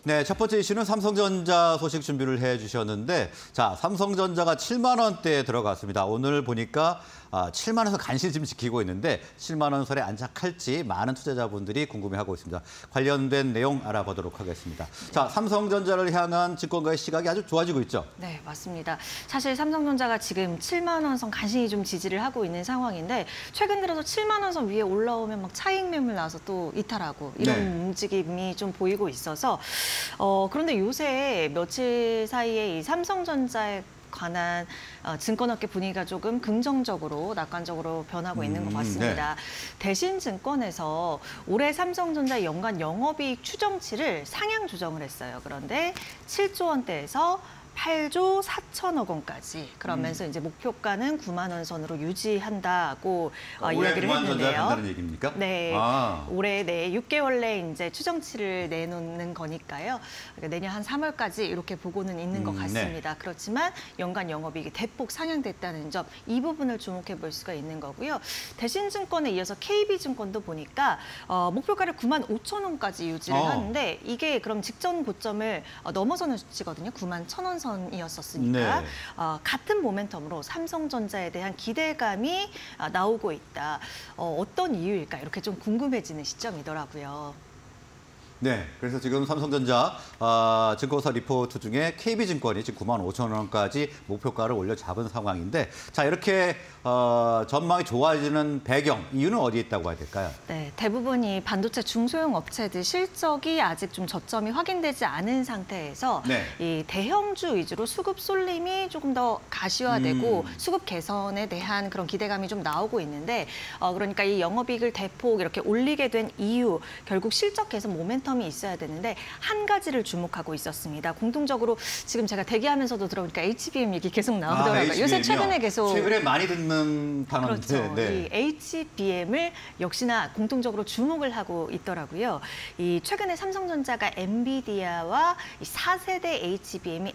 네, 첫 번째 이슈는 삼성전자 소식 준비를 해주셨는데, 자, 삼성전자가 7만 원대에 들어갔습니다. 오늘 보니까 7만 원선 간신히 지금 지키고 있는데 7만 원 선에 안착할지 많은 투자자분들이 궁금해하고 있습니다. 관련된 내용 알아보도록 하겠습니다. 자, 삼성전자를 향한 증권가의 시각이 아주 좋아지고 있죠? 네, 맞습니다. 사실 삼성전자가 지금 7만 원 선 간신히 좀 지지를 하고 있는 상황인데 최근 들어서 7만 원 선 위에 올라오면 막 차익 매물 나서 또 이탈하고 이런 움직임이 좀 보이고 있어서 그런데 요새 며칠 사이에 이 삼성전자에 관한 증권업계 분위기가 조금 긍정적으로, 낙관적으로 변하고 있는 것 같습니다. 대신증권에서 올해 삼성전자 연간 영업이익 추정치를 상향 조정을 했어요. 그런데 7조 원대에서 8조 4천억 원까지 그러면서 이제 목표가는 9만 원 선으로 유지한다고 이야기를 했는데요. 한다는 얘기입니까? 네, 올해 6개월 내에 이제 추정치를 내놓는 거니까요. 그러니까 내년 한 3월까지 이렇게 보고는 있는 것 같습니다. 그렇지만 연간 영업이익이 대폭 상향됐다는 점, 이 부분을 주목해 볼 수가 있는 거고요. 대신증권에 이어서 KB증권도 보니까 목표가를 9만 5천 원까지 유지를 하는데 이게 그럼 직전 고점을 넘어서는 수치거든요. 9만 1천 원 선이었었으니까 같은 모멘텀으로 삼성전자에 대한 기대감이 나오고 있다. 어떤 이유일까? 이렇게 좀 궁금해지는 시점이더라고요. 네, 그래서 지금 삼성전자 증권사 리포트 중에 KB증권이 지금 9만 5천 원까지 목표가를 올려 잡은 상황인데, 자, 이렇게 전망이 좋아지는 배경, 이유는 어디에 있다고 봐야 될까요? 네, 대부분 이 반도체 중소형 업체들 실적이 아직 좀 저점이 확인되지 않은 상태에서 이 대형주 위주로 수급 쏠림이 조금 더 가시화되고 수급 개선에 대한 그런 기대감이 좀 나오고 있는데, 그러니까 이 영업이익을 대폭 이렇게 올리게 된 이유, 결국 실적 개선 모멘텀이 있어야 되는데 한 가지를 주목하고 있었습니다. 공통적으로 지금 제가 대기하면서도 들어보니까 HBM 얘기 계속 나오더라고요. 요새 최근에 많이 듣는 단어인데. 그렇죠. 이 HBM을 역시나 공통적으로 주목을 하고 있더라고요. 이 최근에 삼성전자가 엔비디아와 4세대 HBM이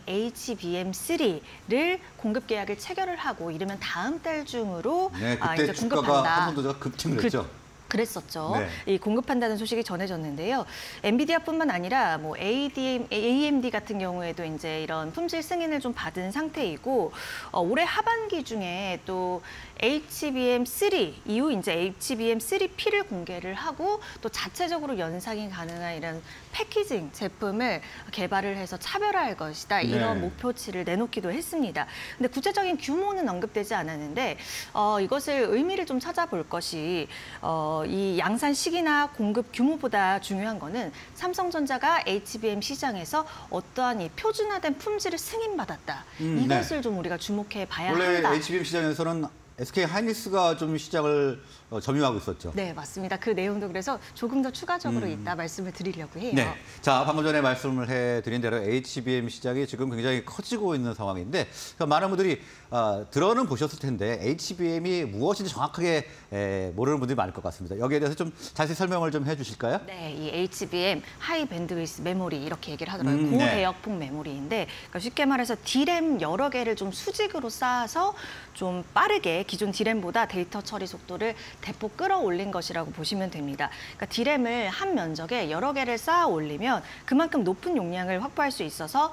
HBM3를 공급 계약을 체결을 하고 이르면 다음 달 중으로 그때 이제 주가가 공급한다. 삼성전자가 급등을 했죠. 그랬었죠. 이 공급한다는 소식이 전해졌는데요. 엔비디아뿐만 아니라 뭐 AMD 같은 경우에도 이제 이런 품질 승인을 좀 받은 상태이고 올해 하반기 중에 또 HBM3 이후 이제 HBM3P를 공개를 하고 또 자체적으로 연상이 가능한 이런 패키징 제품을 개발을 해서 차별화할 것이다. 이런 목표치를 내놓기도 했습니다. 근데 구체적인 규모는 언급되지 않았는데 이것을 의미를 좀 찾아볼 것이 이 양산 시기나 공급 규모보다 중요한 거는 삼성전자가 HBM 시장에서 어떠한 이 표준화된 품질을 승인받았다. 이것을 좀 우리가 주목해 봐야 한다. 원래 HBM 시장에서는 SK 하이닉스가 좀 시장을 점유하고 있었죠. 네, 맞습니다. 그 내용도 그래서 조금 더 추가적으로 이따 말씀을 드리려고 해요. 네, 자, 방금 전에 말씀을 해드린 대로 HBM 시장이 지금 굉장히 커지고 있는 상황인데 많은 분들이 들어는 보셨을 텐데 HBM이 무엇인지 정확하게 모르는 분들이 많을 것 같습니다. 여기에 대해서 좀 자세히 설명을 좀 해주실까요? 네, 이 HBM 하이 밴드위스 메모리 이렇게 얘기를 하더라고요. 고대역폭 메모리인데 그러니까 쉽게 말해서 D램 여러 개를 좀 수직으로 쌓아서 좀 빠르게 기존 D램보다 데이터 처리 속도를 대폭 끌어올린 것이라고 보시면 됩니다. 그러니까 D램을 한 면적에 여러 개를 쌓아 올리면 그만큼 높은 용량을 확보할 수 있어서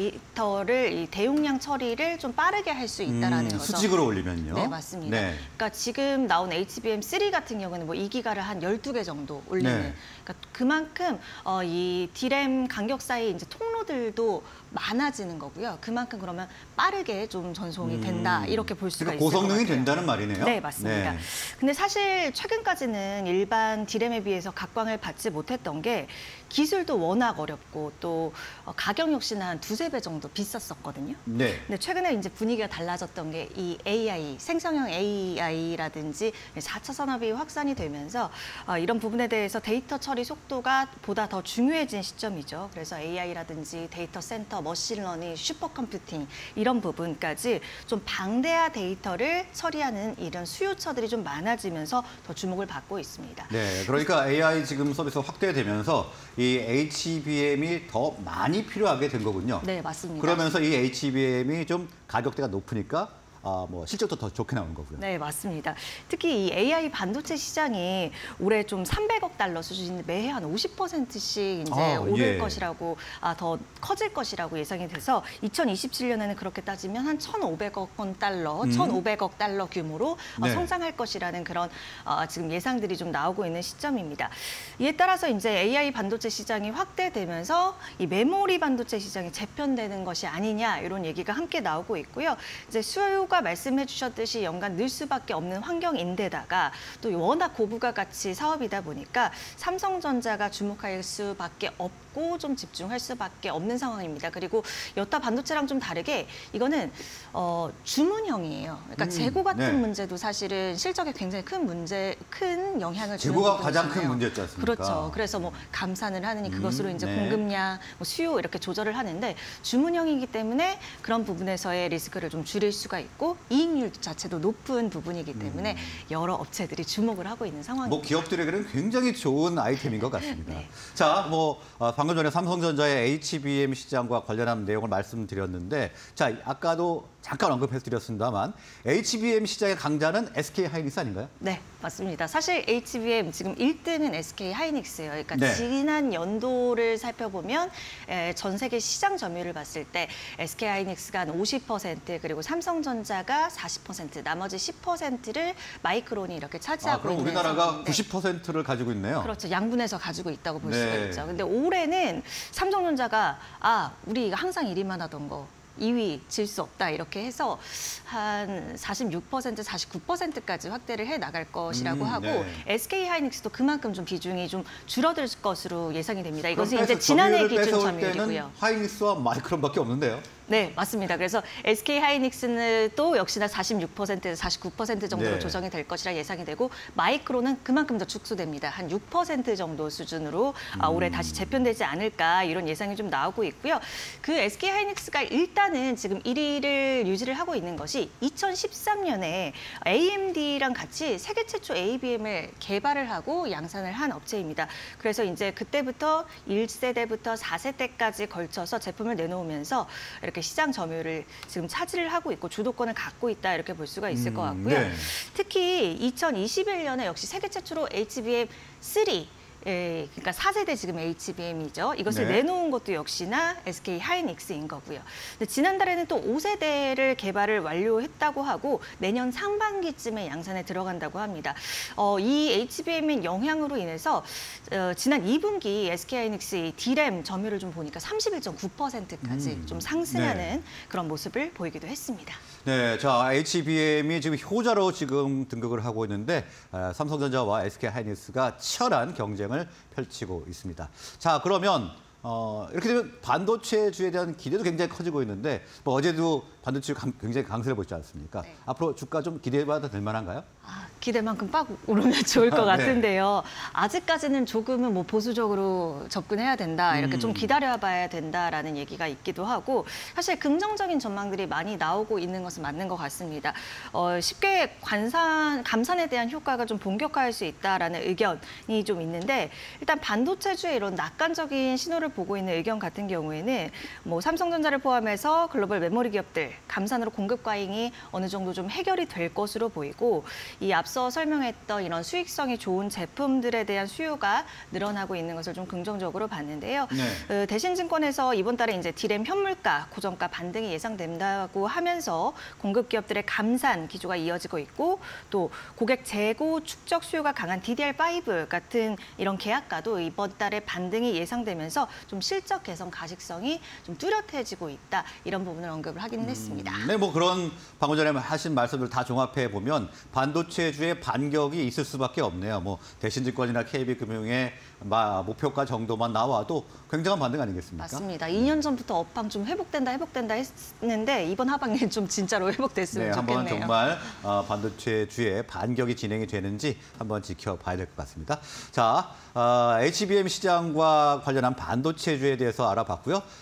데이터를 이 대용량 처리를 좀 빠르게 할 수 있다라는 거죠. 수직으로 올리면요? 네, 맞습니다. 그러니까 지금 나온 HBM3 같은 경우는 뭐 2기가를 한 12개 정도 올리는. 그러니까 그만큼 이 D램 간격 사이 이제 통로들도 많아지는 거고요. 그만큼 그러면 빠르게 좀 전송이 된다. 이렇게 볼 수가 있을 것 같아요. 고성능이 된다는 말이네요. 네, 맞습니다. 근데 사실 최근까지는 일반 D램에 비해서 각광을 받지 못했던 게 기술도 워낙 어렵고 또 가격 역시나 한 2~3배 정도 비쌌었거든요. 근데 최근에 이제 분위기가 달라졌던 게 이 AI, 생성형 AI라든지 4차 산업이 확산이 되면서 이런 부분에 대해서 데이터 처리 속도가 보다 더 중요해진 시점이죠. 그래서 AI라든지 데이터 센터, 머신러닝, 슈퍼컴퓨팅 이런 부분까지 좀 방대한 데이터를 처리하는 이런 수요처들이 좀 많아지면서 더 주목을 받고 있습니다. 네, 그러니까 AI 지금 서비스 확대되면서 이 HBM이 더 많이 필요하게 된 거군요. 네, 맞습니다. 그러면서 이 HBM이 좀 가격대가 높으니까 뭐 실적도 더 좋게 나오는 거고요. 네, 맞습니다. 특히 이 AI 반도체 시장이 올해 좀 300억 달러 수준인데 매해 한 50%씩 이제 오를 예. 것이라고 더 커질 것이라고 예상이 돼서 2027년에는 그렇게 따지면 한 1,500억 원 달러, 1,500억 달러 규모로 네. 성장할 것이라는 그런 지금 예상들이 좀 나오고 있는 시점입니다. 이에 따라서 이제 AI 반도체 시장이 확대되면서 이 메모리 반도체 시장이 재편되는 것이 아니냐 이런 얘기가 함께 나오고 있고요. 이제 수요가 말씀해 주셨듯이 연간 늘 수밖에 없는 환경인데다가 또 워낙 고부가가치 사업이다 보니까 삼성전자가 주목할 수밖에 없고 좀 집중할 수밖에 없는 상황입니다. 그리고 여타 반도체랑 좀 다르게 이거는 주문형이에요. 그러니까 재고 같은 네. 문제도 사실은 실적에 굉장히 큰 영향을 주는 재고가 부분이잖아요. 가장 큰 문제였지 않습니까? 그렇죠. 그래서 뭐 감산을 하느니 그것으로 이제 네. 공급량, 뭐 수요 이렇게 조절을 하는데 주문형이기 때문에 그런 부분에서의 리스크를 좀 줄일 수가 있고 이익률 자체도 높은 부분이기 때문에 여러 업체들이 주목을 하고 있는 상황입니다. 뭐 기업들에게는 굉장히 좋은 아이템인 것 같습니다. 네. 자, 뭐 방금 전에 삼성전자의 HBM 시장과 관련한 내용을 말씀드렸는데, 자 아까도 잠깐 언급해드렸습니다만 HBM 시장의 강자는 SK 하이닉스 아닌가요? 네, 맞습니다. 사실 HBM 지금 1등은 SK 하이닉스예요. 그러니까 네. 지난 연도를 살펴보면 전 세계 시장 점유율을 봤을 때 SK 하이닉스가 한 50% 그리고 삼성전자가 40%, 나머지 10%를 마이크론이 이렇게 차지하고 그럼 있는 우리나라가 상황인데 90%를 가지고 있네요. 그렇죠. 양분해서 가지고 있다고 볼 네. 수가 있죠. 근데 올해는 삼성전자가 우리 항상 1위만 하던 거 2위 질 수 없다 이렇게 해서 한 46%, 49%까지 확대를 해 나갈 것이라고 하고 네. SK 하이닉스도 그만큼 좀 비중이 좀 줄어들 것으로 예상이 됩니다. 그럼 이것은 이제 지난해 기준 뺏어올 점유율이고요. 때는 하이닉스와 마이크론밖에 없는데요. 네, 맞습니다. 그래서 SK 하이닉스는 또 역시나 46%에서 49% 정도로 네. 조정이 될 것이라 예상이 되고 마이크론은 그만큼 더 축소됩니다. 한 6% 정도 수준으로 올해 다시 재편되지 않을까 이런 예상이 좀 나오고 있고요. 그 SK 하이닉스가 일단은 지금 1위를 유지를 하고 있는 것이 2013년에 AMD랑 같이 세계 최초 ABM을 개발을 하고 양산을 한 업체입니다. 그래서 이제 그때부터 1세대부터 4세대까지 걸쳐서 제품을 내놓으면서 이렇게 시장 점유율을 지금 차지를 하고 있고 주도권을 갖고 있다 이렇게 볼 수가 있을 것 같고요. 네. 특히 2021년에 역시 세계 최초로 HBM3 그러니까 4세대 지금 HBM이죠. 이것을 네. 내놓은 것도 역시나 SK 하이닉스인 거고요. 근데 지난달에는 또 5세대를 개발을 완료했다고 하고 내년 상반기쯤에 양산에 들어간다고 합니다. 이 HBM의 영향으로 인해서 지난 2분기 SK 하이닉스 D램 점유율을 좀 보니까 31.9%까지 좀 상승하는 네. 그런 모습을 보이기도 했습니다. 네, 자 HBM이 지금 효자로 지금 등극을 하고 있는데 삼성전자와 SK 하이닉스가 치열한 경쟁을 펼치고 있습니다. 자, 그러면 이렇게 되면 반도체주에 대한 기대도 굉장히 커지고 있는데 뭐 어제도 반도체 굉장히 강세를 보이지 않습니까? 네. 앞으로 주가 좀 기대해봐도 될 만한가요? 기대만큼 빡 오르면 좋을 것 네. 같은데요. 아직까지는 조금은 뭐 보수적으로 접근해야 된다. 이렇게 좀 기다려봐야 된다라는 얘기가 있기도 하고 사실 긍정적인 전망들이 많이 나오고 있는 것은 맞는 것 같습니다. 쉽게 감산에 대한 효과가 좀 본격화할 수 있다라는 의견이 좀 있는데 일단 반도체주의 이런 낙관적인 신호를 보고 있는 의견 같은 경우에는 뭐 삼성전자를 포함해서 글로벌 메모리 기업들 감산으로 공급 과잉이 어느 정도 좀 해결이 될 것으로 보이고 이 앞서 설명했던 이런 수익성이 좋은 제품들에 대한 수요가 늘어나고 있는 것을 좀 긍정적으로 봤는데요. 네. 대신증권에서 이번 달에 이제 D램 현물가, 고정가 반등이 예상된다고 하면서 공급 기업들의 감산 기조가 이어지고 있고 또 고객 재고 축적 수요가 강한 DDR5 같은 이런 계약가도 이번 달에 반등이 예상되면서 좀 실적 개선 가식성이 좀 뚜렷해지고 있다. 이런 부분을 언급을 하기는 했습니다. 네, 뭐 그런 방금 전에 하신 말씀들 다 종합해 보면 반도체주의 반격이 있을 수밖에 없네요. 뭐 대신증권이나 KB금융의 목표가 정도만 나와도 굉장한 반등 아니겠습니까? 맞습니다. 2년 전부터 업황 좀 회복된다 했는데 이번 하반기는 좀 진짜로 회복됐으면 네, 좋겠네요. 한번 정말 반도체주의 반격이 진행이 되는지 한번 지켜봐야 될 것 같습니다. 자, HBM 시장과 관련한 반도체주에 대해서 알아봤고요.